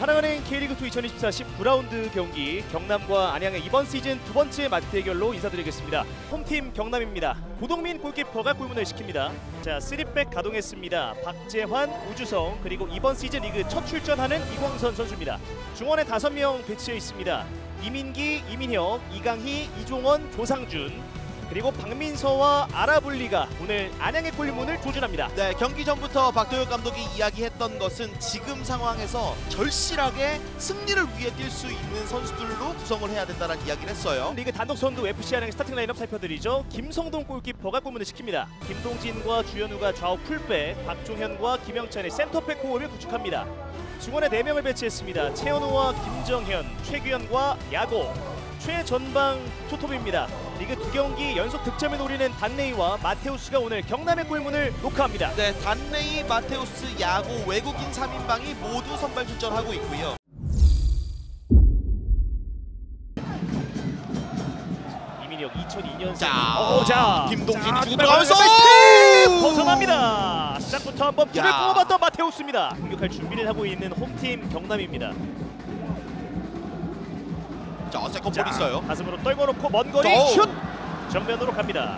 하나은행 K리그2 2024 19라운드 경기 경남과 안양의 이번 시즌 두 번째 맞대결로 인사드리겠습니다. 홈팀 경남입니다. 고동민 골키퍼가 골문을 시킵니다. 자, 3백 가동했습니다. 박재환, 우주성, 그리고 이번 시즌 리그 첫 출전하는 이광선 선수입니다. 중원에 5명 배치해 있습니다. 이민기, 이민혁, 이강희, 이종원, 조상준, 그리고 박민서와 아라블리가 오늘 안양의 골문을 조준합니다. 네, 경기 전부터 박도혁 감독이 이야기했던 것은 지금 상황에서 절실하게 승리를 위해 뛸 수 있는 선수들로 구성을 해야 된다는 이야기를 했어요. 리그 단독 선두 FC 안양의 스타팅 라인업 살펴드리죠. 김성동 골키퍼가 골문을 시킵니다. 김동진과 주현우가 좌우 풀백, 박종현과 김영찬의 센터백 호흡을 구축합니다. 중원에 4명을 배치했습니다. 최현우와 김정현, 최규현과 야고, 최전방 투톱입니다. 리그 2경기 연속 득점을 노리는 단레이와 마테우스가 오늘 경남의 골문을 녹화합니다. 네, 단레이, 마테우스, 야고, 외국인 3인방이 모두 선발 출전하고 있고요. 이민혁 2002년생. 자, 김동진이 주고 들어가면서 벗어납니다. 시작부터 한번 불을 뿜어봤던 마테우스입니다. 공격할 준비를 하고 있는 홈팀 경남입니다. 자, 세컨볼 있어요. 가슴으로 떨궈놓고 먼 거리 슛! 정면으로 갑니다.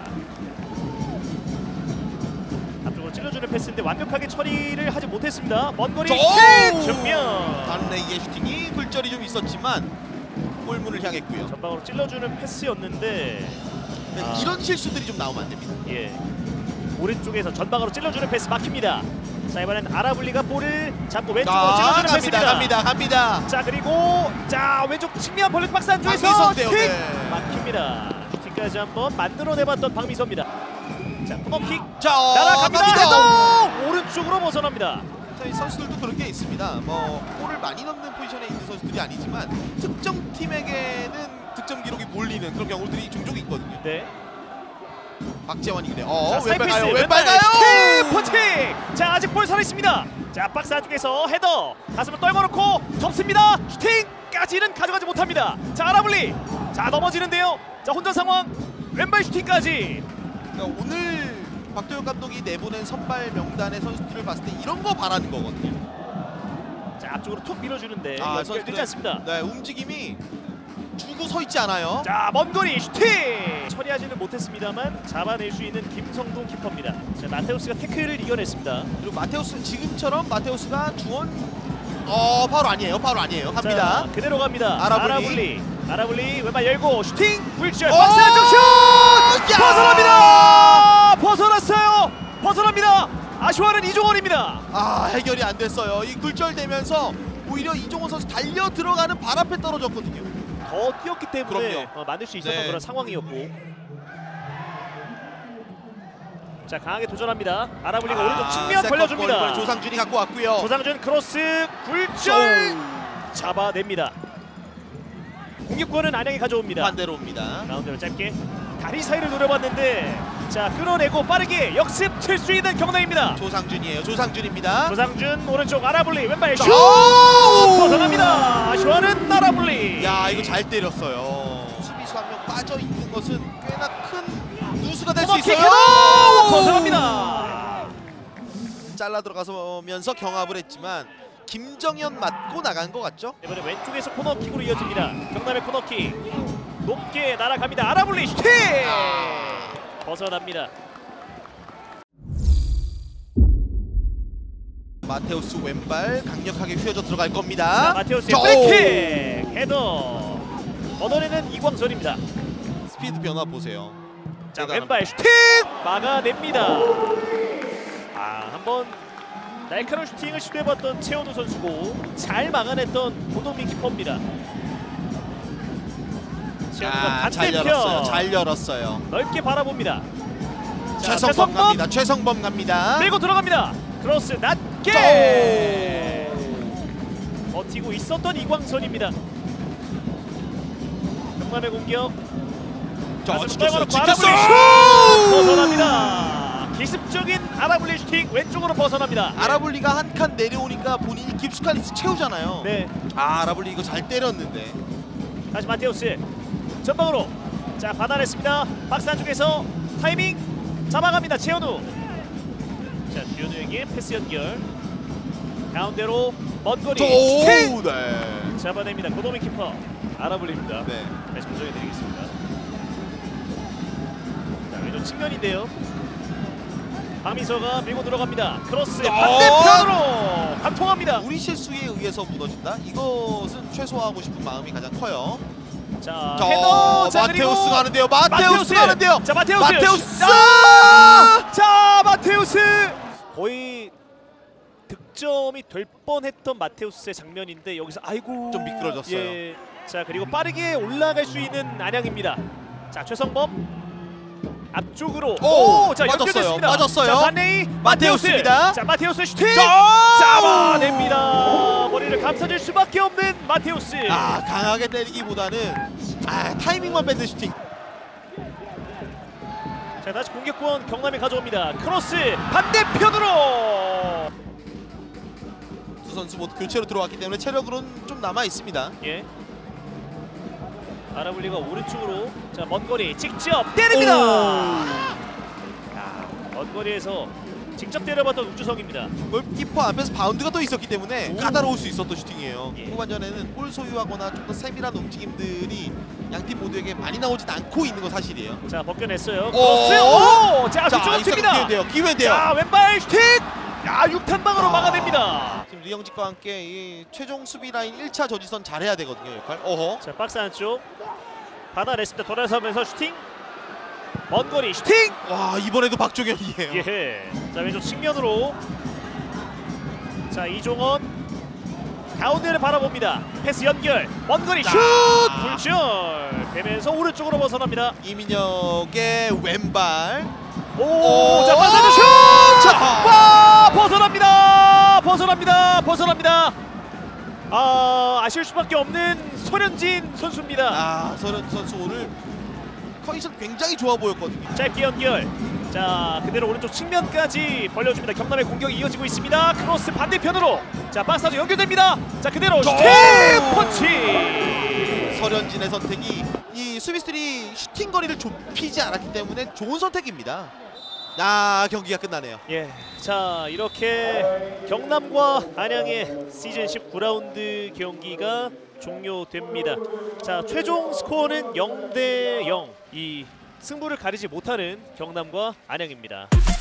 앞쪽으로 찔러주는 패스인데 완벽하게 처리를 하지 못했습니다. 먼 거리 슛! 정면! 단레이의 슈팅이 굴절이 좀 있었지만 골문을 향했고요. 전방으로 찔러주는 패스였는데 이런 실수들이 좀 나오면 안 됩니다. 예, 오른쪽에서 전방으로 찔러주는 패스 막힙니다. 자, 이번엔 아라블리가 볼을 잡고 왼쪽으로 찔러주는 패스입니다. 갑니다. 자, 그리고 자, 왼쪽 측면 벌레 박스 안쪽에서 킥! 막힙니다. 슈팅까지 한번 만들어내봤던 박미서입니다. 자, 코너킥 날아갑니다. 헤더! 오른쪽으로 벗어납니다. 자, 이 선수들도 그런 게 있습니다. 뭐 골을 많이 넣는 포지션에 있는 선수들이 아니지만 특정 팀에게는 득점 기록이 몰리는 그런 경우들이 종종 있거든요. 네. 박재환이 그래. 왼발 가요. 왼발 가요. 포팅! 자, 아직 볼 살아있습니다. 자, 박스 안쪽에서 헤더. 가슴을 떨궈놓고 접습니다. 슈팅까지는 가져가지 못합니다. 자, 아라블리. 자, 넘어지는데요. 자, 혼전 상황. 왼발 슈팅까지. 그러니까 오늘 박도혁 감독이 내보낸 선발 명단의 선수들을 봤을 때 이런 거 바라는 거거든요. 자, 앞쪽으로 툭 밀어주는데 선수들이 되지 않습니다. 네, 움직임이 주고 서 있지 않아요. 자, 먼 거리 슈팅! 처리하지는 못했습니다만 잡아낼 수 있는 김성동 키퍼입니다. 자, 마테우스가 태클을 이겨냈습니다. 그리고 마테우스 지금처럼 마테우스가 주원 파울 아니에요. 갑니다. 자, 그대로 갑니다. 아라블리 왼발 열고 슈팅! 굴절! 박스 안쪽 슛! 벗어났어요! 벗어납니다. 아쉬워하는 이종원입니다. 해결이 안 됐어요. 이 굴절되면서 오히려 이종원 선수 달려 들어가는 발 앞에 떨어졌거든요. 더 뛰었기 때문에 그럼요. 만들 수 있었던 그런 상황이었고. 자, 강하게 도전합니다. 아라블리가 오른쪽 측면 벌려줍니다. 조상준이 갖고 왔고요. 조상준 크로스 굴절 잡아냅니다. 공격권은 안양이 가져옵니다. 반대로 옵니다. 라운드를 짧게 다리 사이를 노려봤는데 자, 끌어내고 빠르게 역습 칠 수 있는 경남입니다. 조상준입니다. 조상준 오른쪽 아라블리 왼발 슛! 벗어납니다. 아쉬워하는 아라블리. 야, 이거 잘 때렸어요. 수비수 한 명 빠져 있는 것은 꽤나 큰 누수가 될 수 있어요. 벗어납니다. 잘라 들어가서면서 경합을 했지만 김정현 맞고 나간 것 같죠? 이번에 왼쪽에서 코너킥으로 이어집니다. 경남의 코너킥 높게 날아갑니다. 아라블리 슈팅! 벗어납니다. 마테우스 왼발 강력하게 휘어져 들어갈 겁니다. 자, 마테우스의 백킥 헤더 걷어내는 이광선입니다. 스피드 변화 보세요. 자, 왼발 슈팅 막아냅니다. 한번 날카로운 슈팅을 시도해봤던 최현우 선수고 잘 막아냈던 고동민 키퍼입니다. 최현우가 반대편 잘 열었어요. 넓게 바라봅니다. 자, 최성범 갑니다. 밀고 들어갑니다. 크로스 낮게 버티고 있었던 이광선입니다. 경남의 공격. 지켰어요. 벗어납니다. 기습적인 아라블리 슈팅 왼쪽으로 벗어납니다. 아라블리가 한 칸 내려오니까 본인이 깊숙한 위치 채우잖아요. 네. 아라블리 이거 잘 때렸는데. 다시 마테우스 전방으로 자, 받아냈습니다. 박스 안쪽에서 타이밍 잡아갑니다. 최현우. 자, 주현우에게 패스 연결. 가운데로 먼 거리 오, 슈팅! 네. 잡아냅니다. 고도민 키퍼 알아불립니다. 네. 다시 보정해드리겠습니다. 자, 왼쪽 측면인데요. 박민서가 밀고 들어갑니다. 크로스 반대편으로 관통합니다. 우리 실수에 의해서 무너진다. 이것은 최소화하고 싶은 마음이 가장 커요. 자, 헤더. 자, 마테우스 가는데요. 마테우스 가는데요. 자, 마테우스. 마테우스. 자, 마테우스 거의 득점이 될 뻔했던 마테우스의 장면인데 여기서 아이고 좀 미끄러졌어요. 예. 자, 그리고 빠르게 올라갈 수 있는 안양입니다. 자, 최성범 앞쪽으로 자, 맞았어요. 연결됐습니다. 맞았어요. 자, 반네이 마테우스입니다. 자, 마테우스 슈팅 자! 잡아냅니다. 머리를 감싸줄 수밖에 없는 마테우스. 강하게 때리기보다는 타이밍만 뺏는 슈팅. 자, 다시 공격권 경남이 가져옵니다. 크로스 반대편으로. 두 선수 모두 교체로 들어왔기 때문에 체력으로는 좀 남아 있습니다. 예. 아라블리가 오른쪽으로 자, 먼 거리 직접 때립니다. 먼 거리에서 직접 때려봤던 우주성입니다. 골키퍼 앞에서 바운드가 또 있었기 때문에 까다로울 수 있었던 슈팅이에요. 예. 후반전에는 볼 소유하거나 좀 더 세밀한 움직임들이 양팀 모두에게 많이 나오진 않고 있는 건 사실이에요. 자, 벗겨냈어요. 오! 크로스. 자, 자, 뒤쪽으로 튑니다. 기회인데요. 기회인데요. 자, 왼발 슈팅. 야, 육탄방으로 막아냅니다. 지금 리영직과 함께 이 최종 수비 라인 1차 저지선 잘해야 되거든요. 역할. 어허. 자, 박스 안쪽 받아냈습니다. 돌아서면서 슈팅. 먼 거리 슈팅. 와, 이번에도 박종현이에요. 예. 자, 왼쪽 측면으로 자, 이종원 가운데를 바라봅니다. 패스 연결 먼 거리 슛 불절 되면서 오른쪽으로 벗어납니다. 이민혁의 왼발. 자, 빠져는 슛! 와, 벗어납니다. 아실 수밖에 없는 손현진 선수입니다. 서현 선수 오늘 컨디션 굉장히 좋아 보였거든요. 짧게 연결. 자, 그대로 오른쪽 측면까지 벌려줍니다. 경남의 공격이 이어지고 있습니다. 크로스 반대편으로. 자, 박스하죠. 연결됩니다. 자, 그대로 슈팅 펀치. 서현진의 선택이 이 수비수들이 슈팅 거리를 좁히지 않았기 때문에 좋은 선택입니다. 경기가 끝나네요. 예. 자, 이렇게 경남과 안양의 시즌 19라운드 경기가 종료됩니다. 자, 최종 스코어는 0대0. 이 승부를 가리지 못하는 경남과 안양입니다.